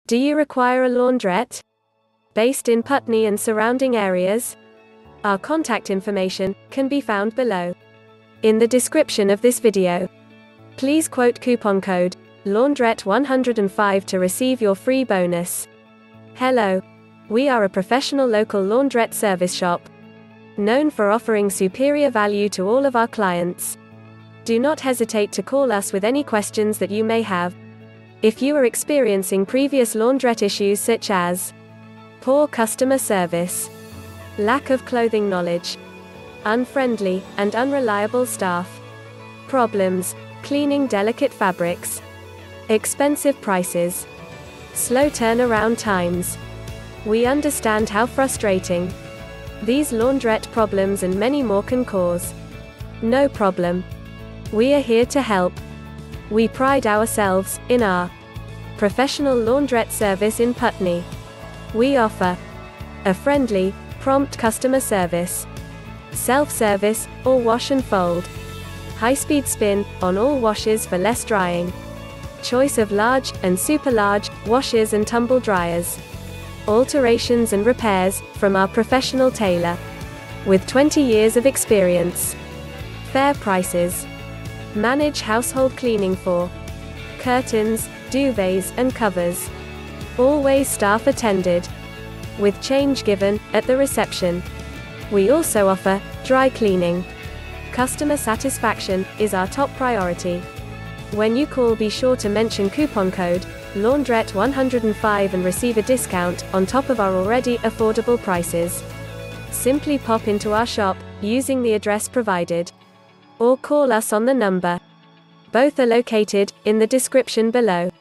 Do you require a launderette? Based in Putney and surrounding areas? Our contact information can be found below in the description of this video. Please quote coupon code Launderette105 to receive your free bonus. Hello. We are a professional local launderette service shop, known for offering superior value to all of our clients. Do not hesitate to call us with any questions that you may have. If you are experiencing previous launderette issues such as poor customer service, lack of clothing knowledge, unfriendly and unreliable staff, problems cleaning delicate fabrics, expensive prices, slow turnaround times, we understand how frustrating these launderette problems and many more can cause. No problem. We are here to help. We pride ourselves in our professional launderette service in Putney. We offer a friendly, prompt customer service, self-service, or wash and fold, high-speed spin on all washes for less drying, choice of large and super large washers and tumble dryers, alterations and repairs from our professional tailor with 20 years of experience, fair prices, manage household cleaning for curtains, duvets and covers, always staff attended, with change given at the reception. We also offer dry cleaning. Customer satisfaction is our top priority. When you call, be sure to mention coupon code Launderette105 and receive a discount on top of our already affordable prices. Simply pop into our shop using the address provided, or call us on the number. Both are located in the description below.